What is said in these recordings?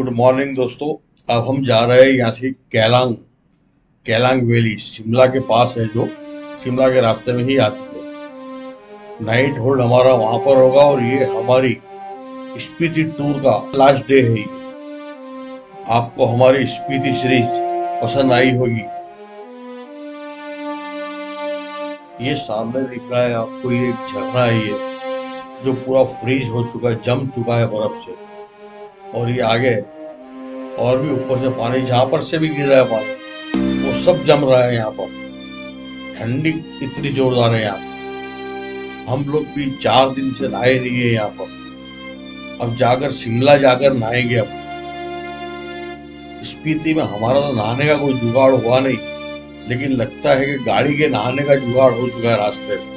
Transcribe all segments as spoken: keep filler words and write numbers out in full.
Good morning दोस्तों। अब हम जा रहे हैं यहाँ से केलांग केलांग वैली, शिमला के पास है, जो शिमला के रास्ते में ही आती है। नाइट होल्ड हमारा वहां पर होगा और ये हमारी स्पीति टूर का लास्ट डे है। ये आपको हमारी स्पीति सीरीज पसंद आई होगी। ये सामने दिख रहा है आपको, ये एक झरना है ये जो पूरा फ्रीज हो चुका है, जम चुका है बर्फ से। और ये आगे और भी ऊपर से पानी, जहां पर से भी गिर रहा है पानी, वो सब जम रहा है यहाँ पर। ठंडी इतनी जोरदार है यहाँ पर। हम लोग भी चार दिन से नहाए नहीं है यहाँ पर। अब जाकर शिमला जाकर नहाएंगे। अब स्पीति में हमारा तो नहाने का कोई जुगाड़ हुआ नहीं, लेकिन लगता है कि गाड़ी के नहाने का जुगाड़ हो चुका है रास्ते में।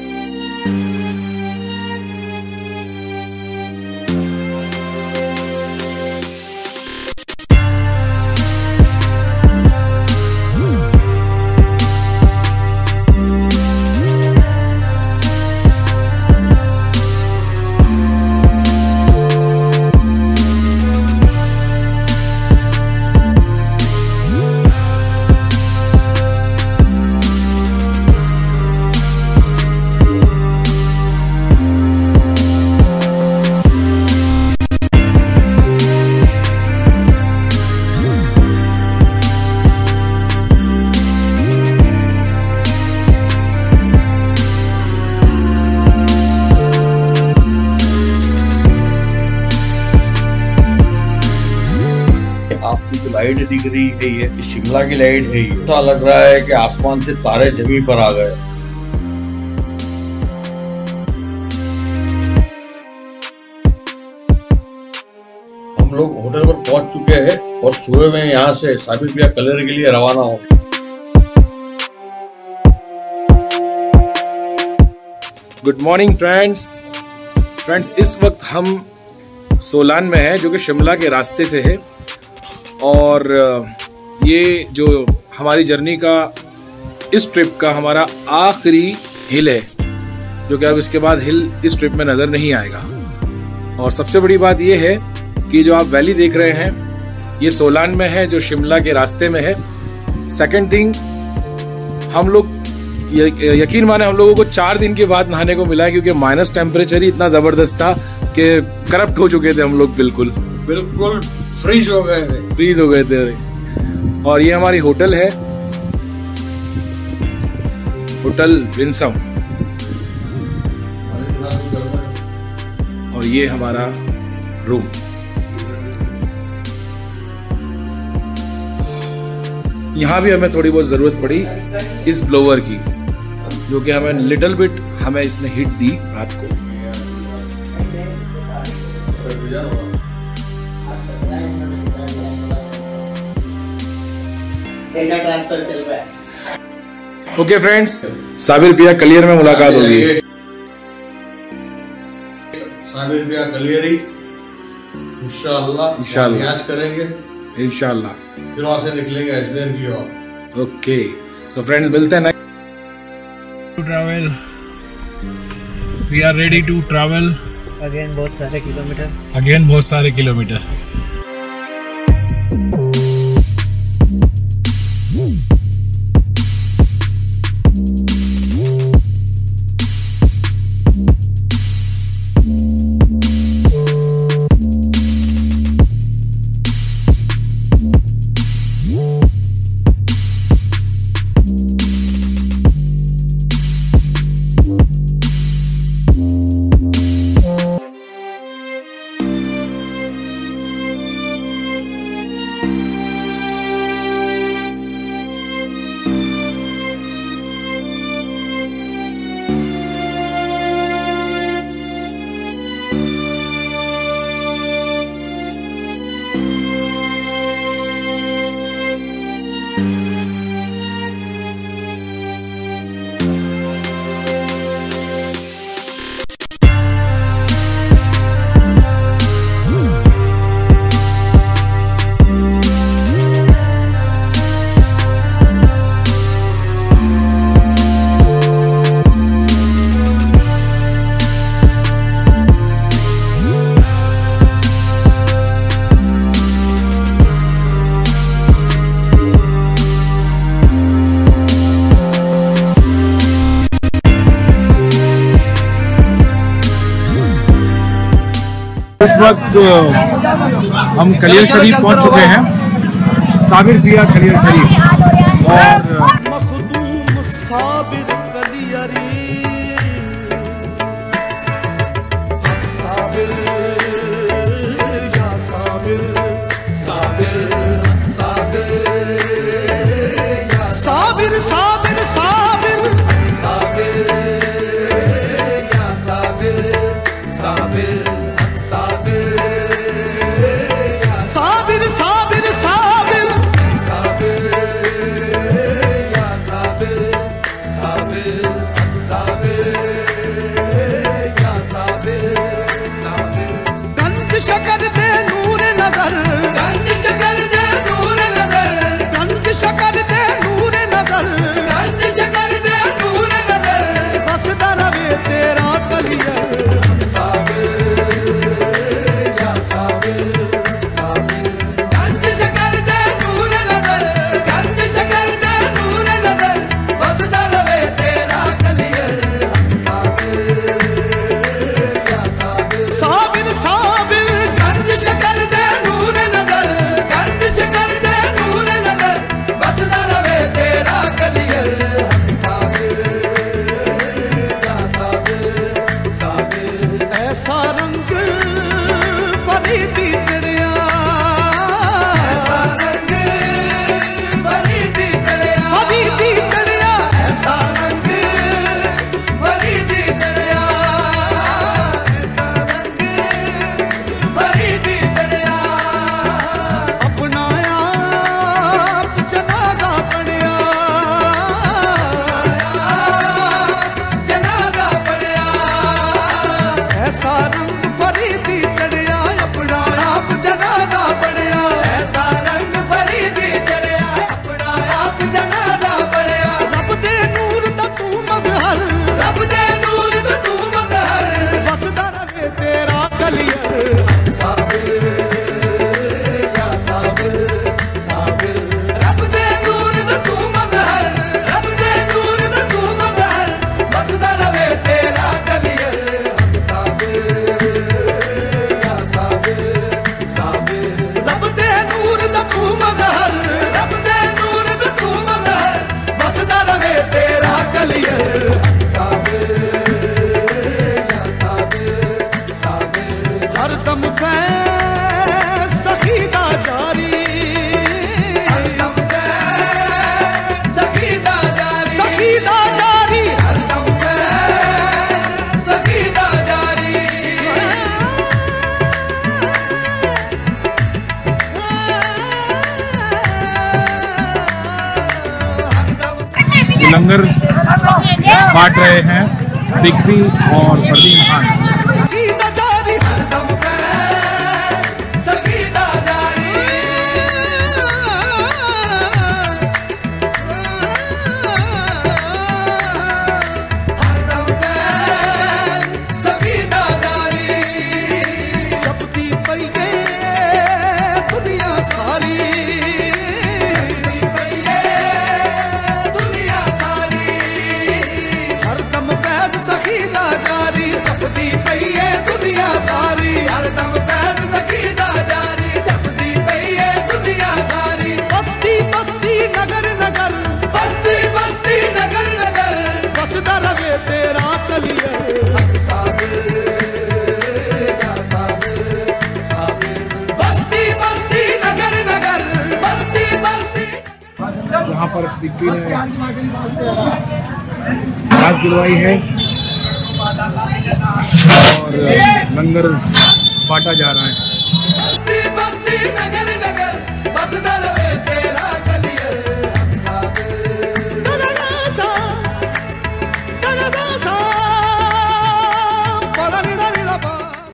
आपकी जो लाइट दिख रही है ये शिमला की लाइट है। ये ऐसा लग रहा है कि आसमान से तारे जमीन पर आ गए। हम लोग होटल पर पहुंच चुके हैं और सुबह में यहाँ से साबिर बिया कलियर के लिए रवाना होंगे। गुड मॉर्निंग फ्रेंड्स फ्रेंड्स इस वक्त हम सोलान में हैं, जो कि शिमला के रास्ते से है। और ये जो हमारी जर्नी का, इस ट्रिप का हमारा आखिरी हिल है, जो कि अब इसके बाद हिल इस ट्रिप में नज़र नहीं आएगा। और सबसे बड़ी बात ये है कि जो आप वैली देख रहे हैं ये सोलान में है, जो शिमला के रास्ते में है। सेकंड थिंग, हम लोग यकीन माने हम लोगों को चार दिन के बाद नहाने को मिला है, क्योंकि माइनस टेम्परेचर ही इतना ज़बरदस्त था कि करप्ट हो चुके थे हम लोग, बिल्कुल बिल्कुल फ्रीज हो गए थे फ्रीज हो गए थे और ये हमारी होटल है, होटल विंसम। और ये हमारा रूम। यहाँ भी हमें थोड़ी बहुत ज़रूरत पड़ी इस ब्लोअर की, जो कि हमें लिटिल बिट हमें इसने हिट दी रात को। ट्रांसफर चल रहा है। ओके फ्रेंड्स, साबिर बिया कलियर में मुलाकात होगी। साबिर बिया कलियर ही इंशाअल्लाह इंशाअल्लाह आज करेंगे इंशाअल्लाह। फिर वहां से निकलेंगे अजमेर की ओर। ओके सो फ्रेंड्स, मिलते हैं to travel. We are ready to travel. Again बहुत सारे किलोमीटर Again बहुत सारे किलोमीटर। वक्त हम कलियर शरीफ पहुंच चुके हैं, साबिर पिया कलियर शरीफ। और लंगर बांट रहे हैं बिक्री और फरदीन खान। यहाँ पर बिक्री ने घास दिलवाई है और लंगर बांटा जा रहा है।